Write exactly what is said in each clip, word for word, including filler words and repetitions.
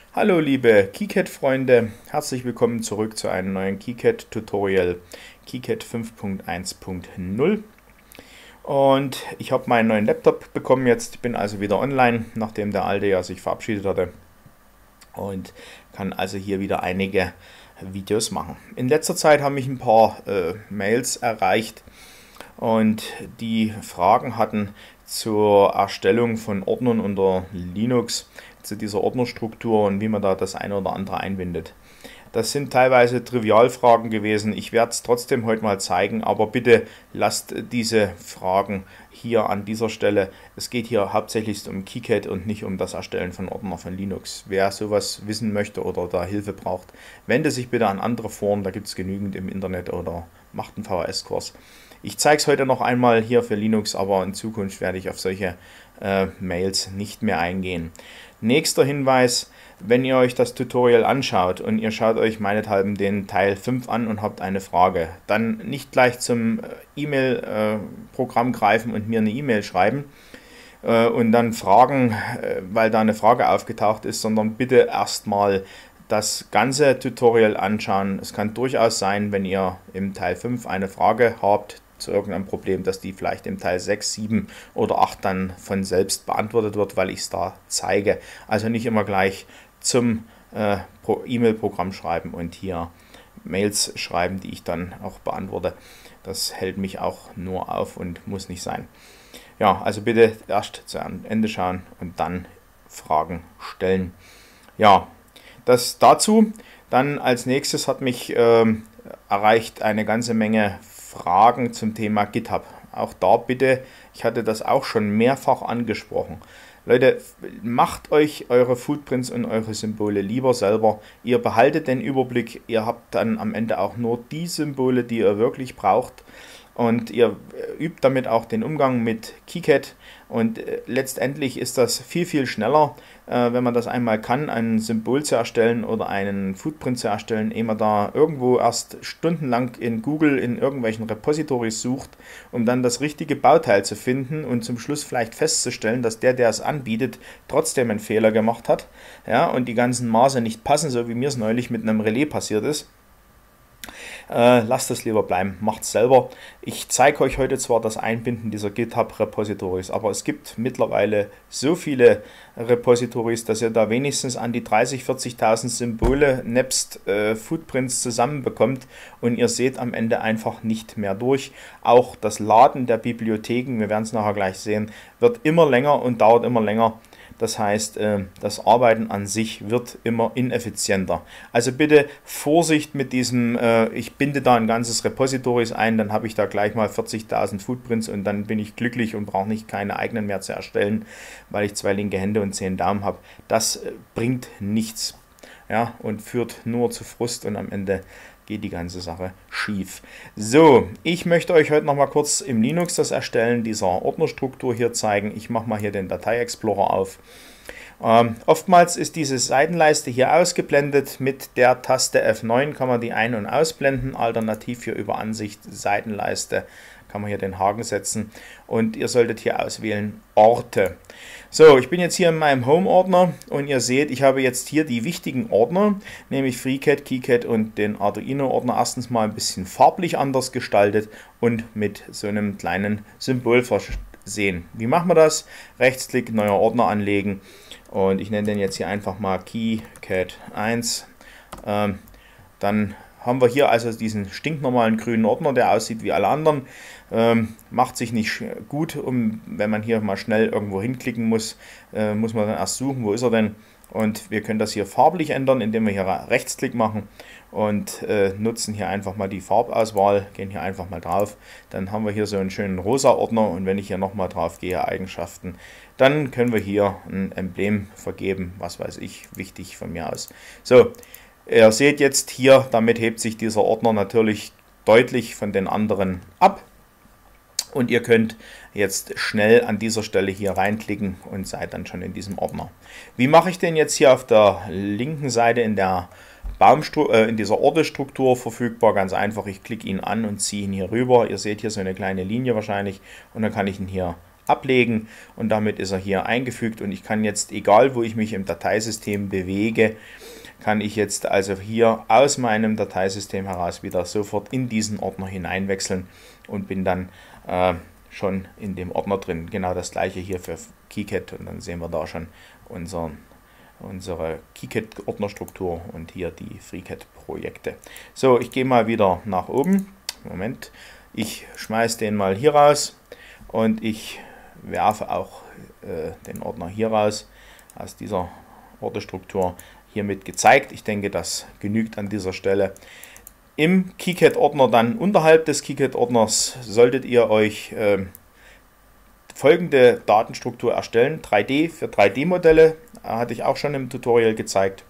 Hallo liebe KiCad-Freunde, herzlich willkommen zurück zu einem neuen KiCad-Tutorial KiCad fünf Punkt eins Punkt null. Und ich habe meinen neuen Laptop bekommen jetzt, bin also wieder online, nachdem der alte ja sich verabschiedet hatte. Und kann also hier wieder einige Videos machen. In letzter Zeit haben mich ein paar äh, Mails erreicht und die Fragen hatten zur Erstellung von Ordnern unter Linux, zu dieser Ordnerstruktur und wie man da das eine oder andere einbindet. Das sind teilweise Trivialfragen gewesen. Ich werde es trotzdem heute mal zeigen, aber bitte lasst diese Fragen hier an dieser Stelle. Es geht hier hauptsächlich um KiCad und nicht um das Erstellen von Ordner von Linux. Wer sowas wissen möchte oder da Hilfe braucht, wende sich bitte an andere Foren, da gibt es genügend im Internet, oder macht einen V H S-Kurs. Ich zeige es heute noch einmal hier für Linux, aber in Zukunft werde ich auf solche äh, Mails nicht mehr eingehen. Nächster Hinweis: Wenn ihr euch das Tutorial anschaut und ihr schaut euch meinethalben den Teil fünf an und habt eine Frage, dann nicht gleich zum E-Mail-Programm greifen und mir eine E-Mail schreiben äh, und dann fragen, äh, weil da eine Frage aufgetaucht ist, sondern bitte erstmal das ganze Tutorial anschauen. Es kann durchaus sein, wenn ihr im Teil fünf eine Frage habt zu irgendeinem Problem, dass die vielleicht im Teil sechs, sieben oder acht dann von selbst beantwortet wird, weil ich es da zeige. Also nicht immer gleich zum äh, E-Mail-Programm schreiben und hier Mails schreiben, die ich dann auch beantworte. Das hält mich auch nur auf und muss nicht sein. Ja, also bitte erst zu Ende schauen und dann Fragen stellen. Ja, das dazu. Dann als nächstes hat mich äh, erreicht eine ganze Menge Fragen zum Thema GitHub. Auch da bitte, ich hatte das auch schon mehrfach angesprochen. Leute, macht euch eure Footprints und eure Symbole lieber selber. Ihr behaltet den Überblick, ihr habt dann am Ende auch nur die Symbole, die ihr wirklich braucht. Und ihr übt damit auch den Umgang mit KiCad. Und äh, letztendlich ist das viel, viel schneller, äh, wenn man das einmal kann, ein Symbol zu erstellen oder einen Footprint zu erstellen, ehe man da irgendwo erst stundenlang in Google in irgendwelchen Repositories sucht, um dann das richtige Bauteil zu finden und zum Schluss vielleicht festzustellen, dass der, der es anbietet, trotzdem einen Fehler gemacht hat, ja, und die ganzen Maße nicht passen, so wie mir es neulich mit einem Relais passiert ist. Äh, lasst es lieber bleiben, macht es selber. Ich zeige euch heute zwar das Einbinden dieser GitHub-Repositories, aber es gibt mittlerweile so viele Repositories, dass ihr da wenigstens an die dreißigtausend, vierzigtausend Symbole nebst äh, Footprints zusammenbekommt und ihr seht am Ende einfach nicht mehr durch. Auch das Laden der Bibliotheken, wir werden es nachher gleich sehen, wird immer länger und dauert immer länger. Das heißt, das Arbeiten an sich wird immer ineffizienter. Also bitte Vorsicht mit diesem, ich binde da ein ganzes Repositories ein, dann habe ich da gleich mal vierzigtausend Footprints und dann bin ich glücklich und brauche nicht keine eigenen mehr zu erstellen, weil ich zwei linke Hände und zehn Daumen habe. Das bringt nichts, ja, und führt nur zu Frust und am Ende geht die ganze Sache schief. So, ich möchte euch heute noch mal kurz im Linux das Erstellen dieser Ordnerstruktur hier zeigen. Ich mache mal hier den Datei-Explorer auf. Ähm, oftmals ist diese Seitenleiste hier ausgeblendet. Mit der Taste F neun kann man die ein- und ausblenden. Alternativ hier über Ansicht Seitenleiste kann man hier den Haken setzen und ihr solltet hier auswählen Orte. So, ich bin jetzt hier in meinem Home-Ordner und ihr seht, ich habe jetzt hier die wichtigen Ordner, nämlich FreeCAD, KiCad und den Arduino-Ordner erstens mal ein bisschen farblich anders gestaltet und mit so einem kleinen Symbol versehen. Wie machen wir das? Rechtsklick, neuer Ordner anlegen und ich nenne den jetzt hier einfach mal KiCad eins. Ähm, dann haben wir hier also diesen stinknormalen grünen Ordner, der aussieht wie alle anderen. Ähm, macht sich nicht gut, um, wenn man hier mal schnell irgendwo hinklicken muss, äh, muss man dann erst suchen, wo ist er denn. Und wir können das hier farblich ändern, indem wir hier Rechtsklick machen und äh, nutzen hier einfach mal die Farbauswahl, gehen hier einfach mal drauf. Dann haben wir hier so einen schönen rosa Ordner und wenn ich hier nochmal drauf gehe, Eigenschaften, dann können wir hier ein Emblem vergeben, was weiß ich, wichtig von mir aus. So. Ihr seht jetzt hier, damit hebt sich dieser Ordner natürlich deutlich von den anderen ab. Und ihr könnt jetzt schnell an dieser Stelle hier reinklicken und seid dann schon in diesem Ordner. Wie mache ich denn jetzt hier auf der linken Seite in der Baumstru äh, in dieser Ortestruktur verfügbar? Ganz einfach, ich klicke ihn an und ziehe ihn hier rüber. Ihr seht hier so eine kleine Linie wahrscheinlich und dann kann ich ihn hier ablegen und damit ist er hier eingefügt und ich kann jetzt, egal wo ich mich im Dateisystem bewege, kann ich jetzt also hier aus meinem Dateisystem heraus wieder sofort in diesen Ordner hineinwechseln und bin dann äh, schon in dem Ordner drin. Genau das gleiche hier für KiCad und dann sehen wir da schon unseren unsere KiCad-Ordnerstruktur und hier die FreeCAD-Projekte. So, ich gehe mal wieder nach oben. Moment, ich schmeiße den mal hier raus und ich werfe auch äh, den Ordner hier raus aus dieser Ordnerstruktur. Hiermit gezeigt. Ich denke, das genügt an dieser Stelle. Im KiCad-Ordner dann unterhalb des KiCad-Ordners solltet ihr euch äh, folgende Datenstruktur erstellen. drei D für drei D-Modelle, hatte ich auch schon im Tutorial gezeigt.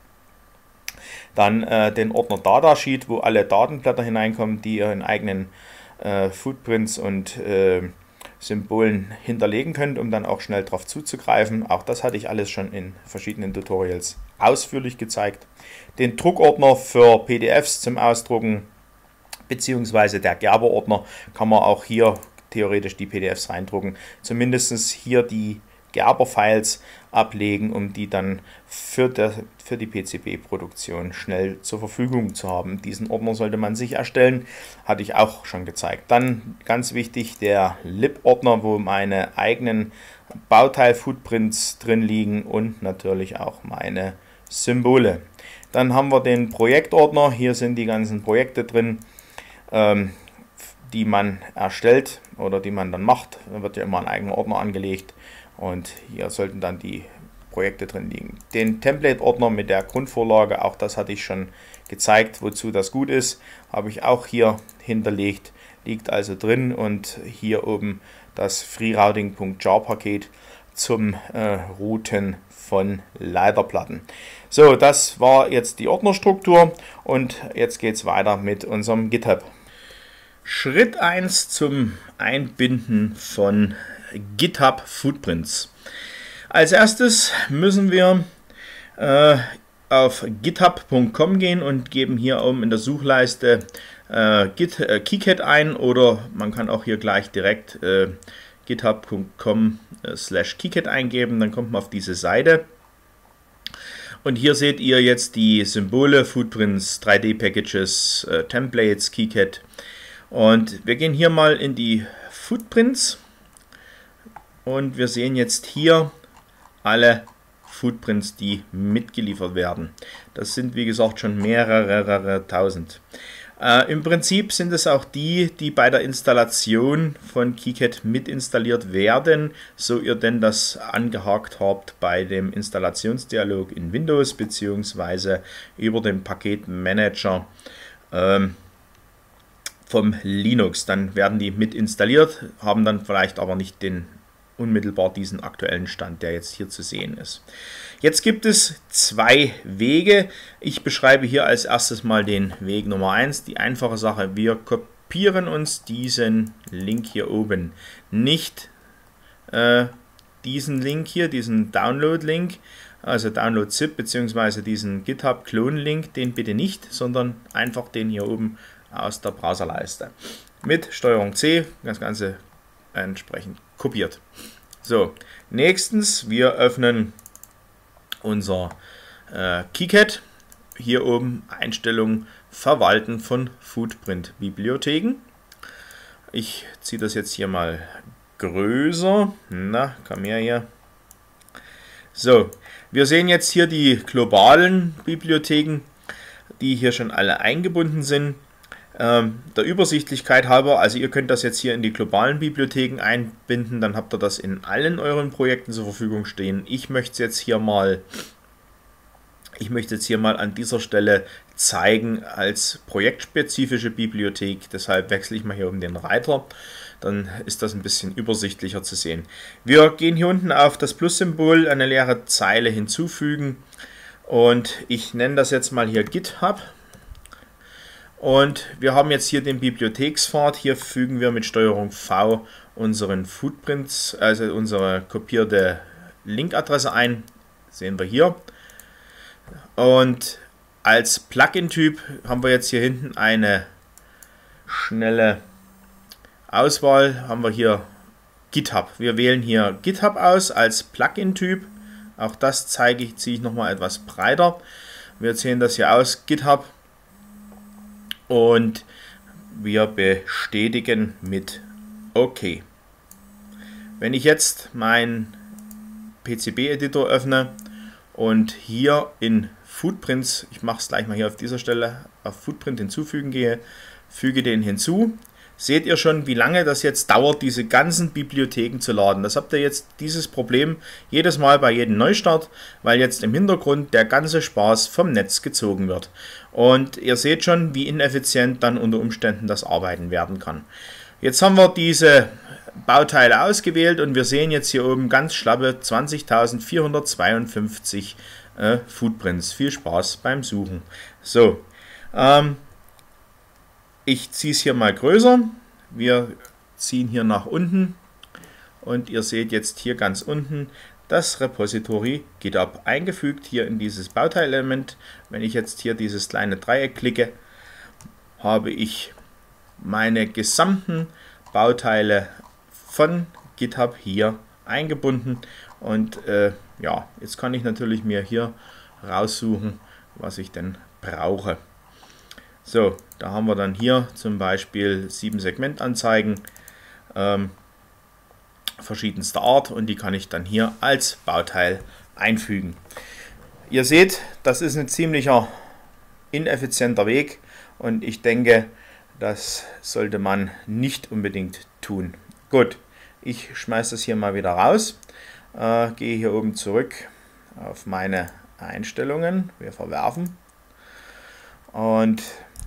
Dann äh, den Ordner Datasheet, wo alle Datenblätter hineinkommen, die ihr in eigenen äh, Footprints und äh, Symbolen hinterlegen könnt, um dann auch schnell darauf zuzugreifen. Auch das hatte ich alles schon in verschiedenen Tutorials ausführlich gezeigt. Den Druckordner für P D Fs zum Ausdrucken, beziehungsweise der Gerber-Ordner, kann man auch hier theoretisch die P D Fs reindrucken. Zumindest hier die Gerber-Files ablegen, um die dann für, der, für die P C B-Produktion schnell zur Verfügung zu haben. Diesen Ordner sollte man sich erstellen, hatte ich auch schon gezeigt. Dann ganz wichtig der Lib-Ordner, wo meine eigenen Bauteil-Footprints drin liegen und natürlich auch meine Symbole. Dann haben wir den Projektordner, hier sind die ganzen Projekte drin, ähm, die man erstellt oder die man dann macht. Da wird ja immer ein eigener Ordner angelegt und hier sollten dann die Projekte drin liegen. Den Template-Ordner mit der Grundvorlage, auch das hatte ich schon gezeigt, wozu das gut ist, habe ich auch hier hinterlegt, liegt also drin und hier oben das freerouting.jar-Paket zum äh, Routen von Leiterplatten. So, das war jetzt die Ordnerstruktur und jetzt geht es weiter mit unserem GitHub. Schritt eins zum Einbinden von GitHub Footprints. Als erstes müssen wir äh, auf github punkt com gehen und geben hier oben in der Suchleiste äh, Git, äh, KiCad ein oder man kann auch hier gleich direkt äh, github punkt com slash KiCad eingeben, dann kommt man auf diese Seite. Und hier seht ihr jetzt die Symbole, Footprints, drei D-Packages, äh, Templates, KiCad. Und wir gehen hier mal in die Footprints und wir sehen jetzt hier alle Footprints, die mitgeliefert werden. Das sind wie gesagt schon mehrere tausend. Äh, Im Prinzip sind es auch die, die bei der Installation von KiCad mit installiert werden, so ihr denn das angehakt habt bei dem Installationsdialog in Windows bzw. über den Paketmanager ähm, vom Linux. Dann werden die mit installiert, haben dann vielleicht aber nicht den unmittelbar diesen aktuellen Stand, der jetzt hier zu sehen ist. Jetzt gibt es zwei Wege. Ich beschreibe hier als erstes mal den Weg Nummer eins. Die einfache Sache, wir kopieren uns diesen Link hier oben. Nicht äh, diesen Link hier, diesen Download-Link, also Download-Zip bzw. diesen GitHub-Clone-Link, den bitte nicht, sondern einfach den hier oben aus der Browserleiste. Mit Steuerung C, das Ganze entsprechend kopiert. So, nächstens, wir öffnen unser äh, KiCad. Hier oben Einstellung Verwalten von Footprint-Bibliotheken. Ich ziehe das jetzt hier mal größer. Na, komm her hier. So, wir sehen jetzt hier die globalen Bibliotheken, die hier schon alle eingebunden sind. Ähm, der Übersichtlichkeit halber, also ihr könnt das jetzt hier in die globalen Bibliotheken einbinden, dann habt ihr das in allen euren Projekten zur Verfügung stehen. Ich möchte jetzt hier mal, ich möchte jetzt hier mal an dieser Stelle zeigen als projektspezifische Bibliothek, deshalb wechsle ich mal hier um den Reiter, dann ist das ein bisschen übersichtlicher zu sehen. Wir gehen hier unten auf das Plus-Symbol, eine leere Zeile hinzufügen und ich nenne das jetzt mal hier GitHub. Und wir haben jetzt hier den Bibliothekspfad. Hier fügen wir mit Steuerung V unseren Footprints, also unsere kopierte Linkadresse ein. Sehen wir hier. Und als Plugin-Typ haben wir jetzt hier hinten eine schnelle Auswahl. Haben wir hier GitHub. Wir wählen hier GitHub aus als Plugin-Typ. Auch das zeige ich, ziehe ich nochmal etwas breiter. Wir sehen das hier aus, GitHub. Und wir bestätigen mit OK. Wenn ich jetzt meinen P C B-Editor öffne und hier in Footprints, ich mache es gleich mal hier auf dieser Stelle, auf Footprint hinzufügen gehe, füge den hinzu, seht ihr schon, wie lange das jetzt dauert, diese ganzen Bibliotheken zu laden. Das habt ihr jetzt dieses Problem jedes Mal bei jedem Neustart, weil jetzt im Hintergrund der ganze Spaß vom Netz gezogen wird. Und ihr seht schon, wie ineffizient dann unter Umständen das Arbeiten werden kann. Jetzt haben wir diese Bauteile ausgewählt und wir sehen jetzt hier oben ganz schlappe zwanzigtausendvierhundertzweiundfünfzig äh, Footprints. Viel Spaß beim Suchen. So, ähm, ich ziehe es hier mal größer. Wir ziehen hier nach unten und ihr seht jetzt hier ganz unten das Repository GitHub eingefügt hier in dieses Bauteilelement. Wenn ich jetzt hier dieses kleine Dreieck klicke, habe ich meine gesamten Bauteile von GitHub hier eingebunden und äh, ja, jetzt kann ich natürlich mir hier raussuchen, was ich denn brauche. So, da haben wir dann hier zum Beispiel sieben Segmentanzeigen ähm, verschiedenster Art und die kann ich dann hier als Bauteil einfügen. Ihr seht, das ist ein ziemlicher ineffizienter Weg und ich denke, das sollte man nicht unbedingt tun. Gut, ich schmeiße das hier mal wieder raus, äh, gehe hier oben zurück auf meine Einstellungen, wir verwerfen und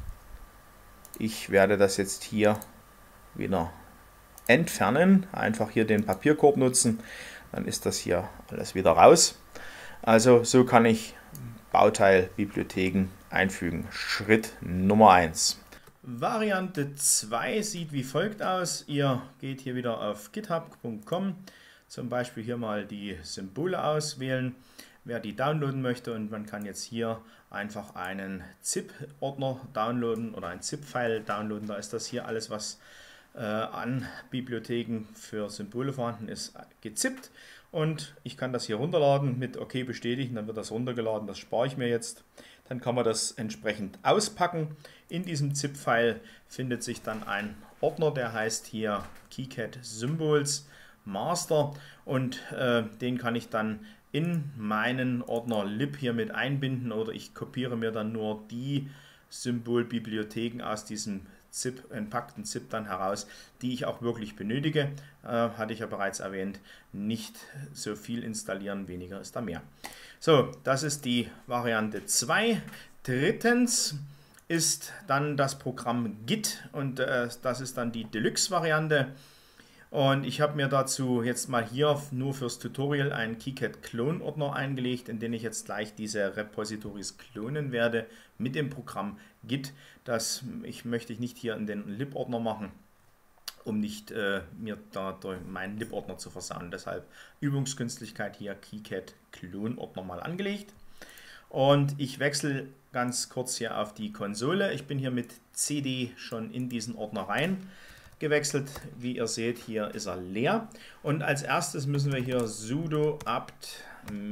ich werde das jetzt hier wieder entfernen, einfach hier den Papierkorb nutzen, dann ist das hier alles wieder raus. Also so kann ich Bauteilbibliotheken einfügen. Schritt Nummer eins. Variante zwei sieht wie folgt aus. Ihr geht hier wieder auf github punkt com, zum Beispiel hier mal die Symbole auswählen, wer die downloaden möchte, und man kann jetzt hier einfach einen ZIP-Ordner downloaden oder ein ZIP-File downloaden. Da ist das hier alles, was äh, an Bibliotheken für Symbole vorhanden ist, gezippt. Und ich kann das hier runterladen, mit OK bestätigen, dann wird das runtergeladen, das spare ich mir jetzt. Dann kann man das entsprechend auspacken. In diesem ZIP-File findet sich dann ein Ordner, der heißt hier KiCad Symbols Master, und äh, den kann ich dann in meinen Ordner lib hier mit einbinden, oder ich kopiere mir dann nur die Symbolbibliotheken aus diesem ZIP, entpackten ZIP dann heraus, die ich auch wirklich benötige. Äh, hatte ich ja bereits erwähnt, nicht so viel installieren, weniger ist da mehr. So, das ist die Variante zwei. Drittens ist dann das Programm Git, und äh, das ist dann die Deluxe-Variante. Und ich habe mir dazu jetzt mal hier nur fürs Tutorial einen KiCad Clone-Ordner eingelegt, in den ich jetzt gleich diese Repositories klonen werde mit dem Programm Git. Das ich möchte ich nicht hier in den lib-Ordner machen, um nicht äh, mir dadurch meinen lib-Ordner zu versauen. Deshalb Übungskünstlichkeit hier KiCad Clone-Ordner mal angelegt. Und ich wechsle ganz kurz hier auf die Konsole. Ich bin hier mit C D schon in diesen Ordner rein gewechselt. Wie ihr seht, hier ist er leer. Und als erstes müssen wir hier sudo apt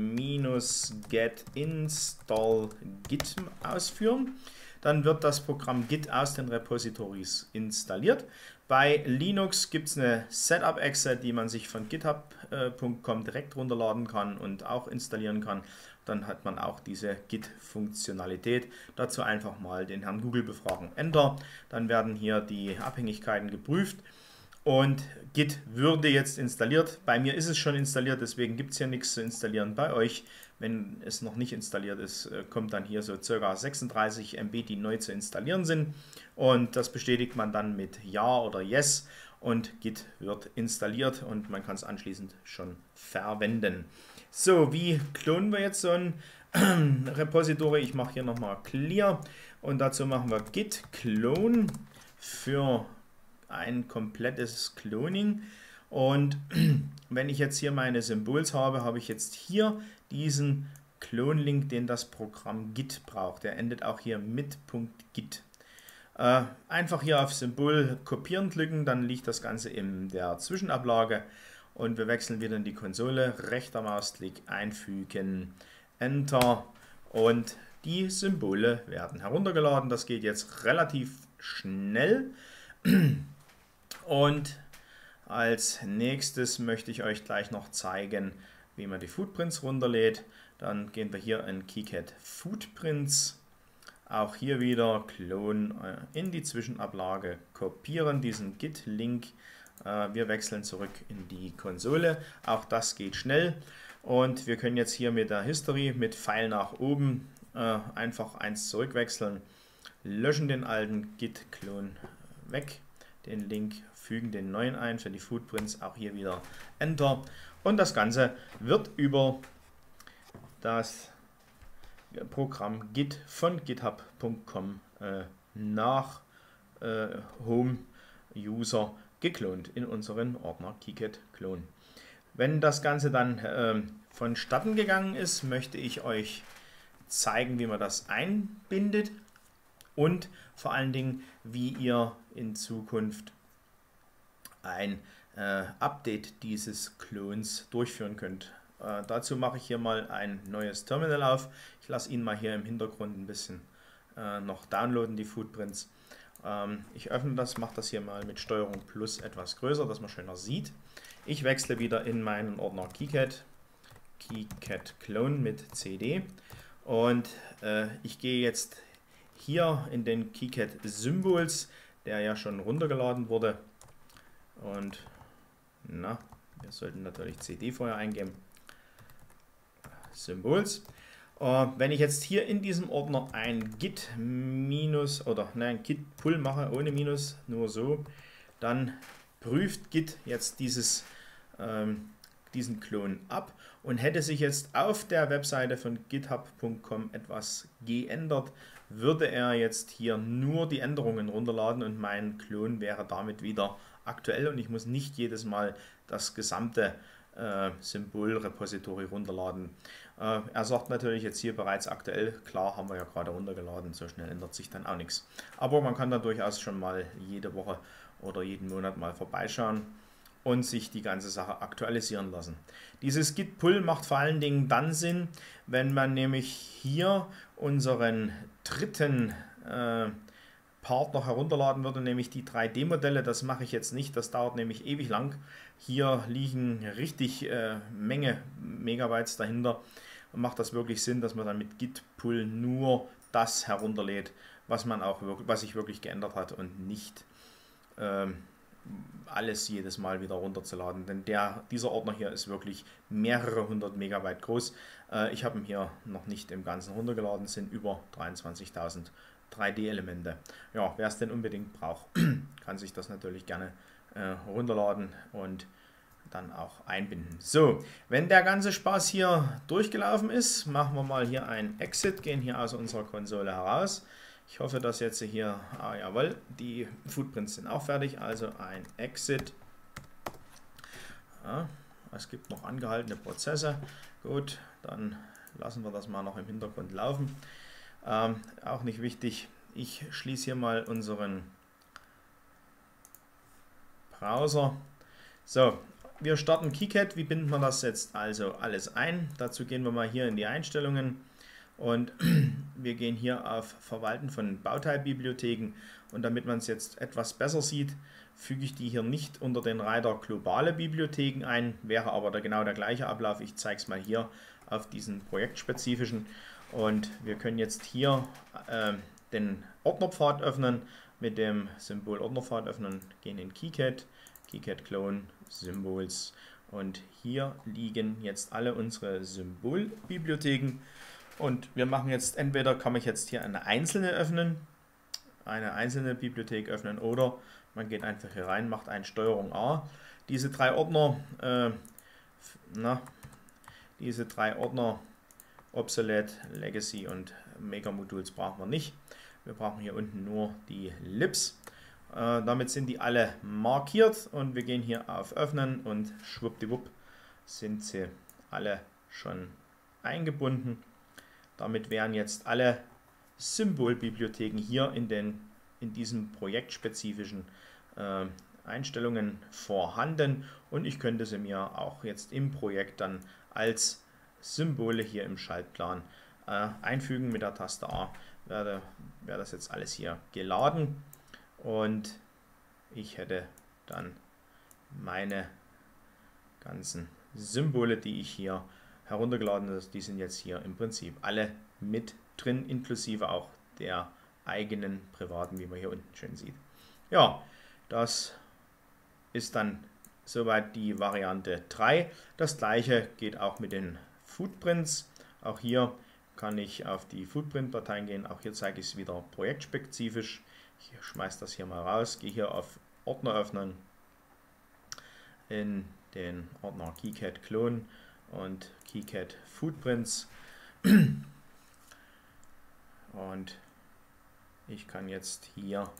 -get install git ausführen. Dann wird das Programm Git aus den Repositories installiert. Bei Linux gibt es eine Setup-Exe, die man sich von github punkt com direkt runterladen kann und auch installieren kann. Dann hat man auch diese Git-Funktionalität. Dazu einfach mal den Herrn Google befragen. Enter. Dann werden hier die Abhängigkeiten geprüft. Und Git würde jetzt installiert. Bei mir ist es schon installiert, deswegen gibt es hier nichts zu installieren. Bei euch, wenn es noch nicht installiert ist, kommt dann hier so ca. sechsunddreißig Megabyte, die neu zu installieren sind. Und das bestätigt man dann mit Ja oder Yes. Und Git wird installiert und man kann es anschließend schon verwenden. So, wie klonen wir jetzt so ein Repository? Ich mache hier nochmal Clear und dazu machen wir Git Clone für ein komplettes Cloning. Und wenn ich jetzt hier meine Symbols habe, habe ich jetzt hier diesen Clone-Link, den das Programm Git braucht. Der endet auch hier mit .git. Äh, einfach hier auf Symbol kopieren klicken, dann liegt das Ganze in der Zwischenablage und wir wechseln wieder in die Konsole, rechter Mausklick einfügen, Enter und die Symbole werden heruntergeladen. Das geht jetzt relativ schnell. Und als nächstes möchte ich euch gleich noch zeigen, wie man die Footprints runterlädt. Dann gehen wir hier in KiCad Footprints. Auch hier wieder Clone in die Zwischenablage, kopieren diesen Git-Link. Wir wechseln zurück in die Konsole. Auch das geht schnell. Und wir können jetzt hier mit der History mit Pfeil nach oben einfach eins zurückwechseln. Löschen den alten Git-Clone weg. Den Link, fügen den neuen ein für die Footprints. Auch hier wieder Enter. Und das Ganze wird über das Programm Git von github punkt com äh, nach äh, Home User geklont in unseren Ordner KiCad Clone. Wenn das Ganze dann äh, vonstatten gegangen ist, möchte ich euch zeigen, wie man das einbindet und vor allen Dingen, wie ihr in Zukunft ein äh, Update dieses Clones durchführen könnt. Äh, dazu mache ich hier mal ein neues Terminal auf. Ich lasse ihn mal hier im Hintergrund ein bisschen äh, noch downloaden, die Footprints. Ähm, ich öffne das, mache das hier mal mit Steuerung Plus etwas größer, dass man schöner sieht. Ich wechsle wieder in meinen Ordner KiCad, KiCad Clone mit C D und äh, ich gehe jetzt hier in den KiCad Symbols, der ja schon runtergeladen wurde. Und na, wir sollten natürlich C D vorher eingeben. Symbols. Uh, wenn ich jetzt hier in diesem Ordner ein Git minus oder nein, Git Pull mache ohne Minus, nur so, dann prüft Git jetzt dieses, ähm, diesen Klon ab und hätte sich jetzt auf der Webseite von github punkt com etwas geändert, würde er jetzt hier nur die Änderungen runterladen und mein Klon wäre damit wieder aktuell und ich muss nicht jedes Mal das gesamte äh, Symbol-Repository runterladen. Äh, er sagt natürlich jetzt hier bereits aktuell, klar, haben wir ja gerade runtergeladen, so schnell ändert sich dann auch nichts. Aber man kann da durchaus schon mal jede Woche oder jeden Monat mal vorbeischauen und sich die ganze Sache aktualisieren lassen. Dieses Git Pull macht vor allen Dingen dann Sinn, wenn man nämlich hier unseren dritten äh, Partner herunterladen würde, nämlich die drei D Modelle. Das mache ich jetzt nicht, das dauert nämlich ewig lang. Hier liegen richtig äh, Menge Megabytes dahinter und macht das wirklich Sinn, dass man dann mit Git Pull nur das herunterlädt, was man auch wirklich, was sich wirklich geändert hat und nicht ähm, alles jedes Mal wieder runterzuladen, denn der, dieser Ordner hier ist wirklich mehrere hundert Megabyte groß. Äh, ich habe ihn hier noch nicht im Ganzen runtergeladen, sind über dreiundzwanzigtausend drei D Elemente. Ja, wer es denn unbedingt braucht, kann sich das natürlich gerne äh, runterladen und dann auch einbinden. So, wenn der ganze Spaß hier durchgelaufen ist, machen wir mal hier ein Exit, gehen hier aus unserer Konsole heraus. Ich hoffe, dass jetzt hier, ah jawohl, die Footprints sind auch fertig, also ein Exit. Ja, es gibt noch angehaltene Prozesse. Gut, dann lassen wir das mal noch im Hintergrund laufen. Ähm, auch nicht wichtig, ich schließe hier mal unseren Browser. So, wir starten KiCad. Wie binden wir das jetzt also alles ein? Dazu gehen wir mal hier in die Einstellungen. Und wir gehen hier auf Verwalten von Bauteilbibliotheken und damit man es jetzt etwas besser sieht, füge ich die hier nicht unter den Reiter globale Bibliotheken ein, wäre aber der, genau der gleiche Ablauf. Ich zeige es mal hier auf diesen projektspezifischen und wir können jetzt hier äh, den Ordnerpfad öffnen, mit dem Symbol Ordnerpfad öffnen, gehen in KiCad, KiCad Clone, Symbols und hier liegen jetzt alle unsere Symbolbibliotheken. Und wir machen jetzt, entweder kann ich jetzt hier eine einzelne öffnen, eine einzelne Bibliothek öffnen oder man geht einfach hier rein, macht ein Steuerung A. Diese drei Ordner, äh, na, diese drei Ordner, Obsolete, Legacy und Mega-Modules brauchen wir nicht. Wir brauchen hier unten nur die Libs. Äh, damit sind die alle markiert und wir gehen hier auf Öffnen und schwuppdiwupp sind sie alle schon eingebunden. Damit wären jetzt alle Symbolbibliotheken hier in den in diesen projektspezifischen äh, Einstellungen vorhanden und ich könnte sie mir auch jetzt im Projekt dann als Symbole hier im Schaltplan äh, einfügen. Mit der Taste A wäre, wäre das jetzt alles hier geladen und ich hätte dann meine ganzen Symbole, die ich hier heruntergeladen habe, die sind jetzt hier im Prinzip alle mit drin, inklusive auch der eigenen privaten, wie man hier unten schön sieht. Ja, das ist dann soweit die Variante drei. Das gleiche geht auch mit den Footprints. Auch hier kann ich auf die Footprint-Dateien gehen. Auch hier zeige ich es wieder projektspezifisch. Ich schmeiße das hier mal raus, gehe hier auf Ordner öffnen, in den Ordner KiCad Clone und KiCad Footprints. Und ich kann jetzt hier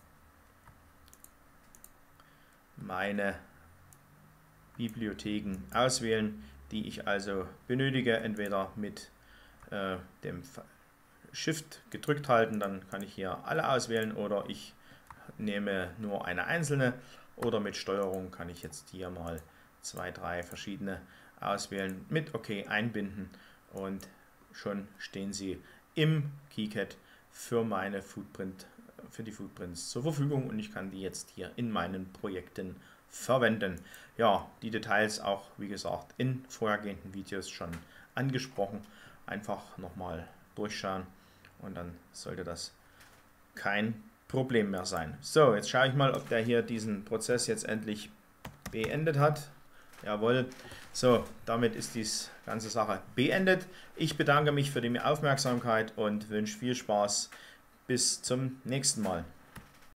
meine Bibliotheken auswählen, die ich also benötige, entweder mit äh, dem Shift gedrückt halten, dann kann ich hier alle auswählen, oder ich nehme nur eine einzelne, oder mit Steuerung kann ich jetzt hier mal zwei, drei verschiedene auswählen, mit OK einbinden und schon stehen sie im KiCad für meine Footprint, für die Footprints zur Verfügung und ich kann die jetzt hier in meinen Projekten verwenden. Ja, die Details auch, wie gesagt, in vorhergehenden Videos schon angesprochen. Einfach nochmal durchschauen und dann sollte das kein Problem mehr sein. So, jetzt schaue ich mal, ob der hier diesen Prozess jetzt endlich beendet hat. Jawohl. So, damit ist die ganze Sache beendet. Ich bedanke mich für die Aufmerksamkeit und wünsche viel Spaß. Bis zum nächsten Mal.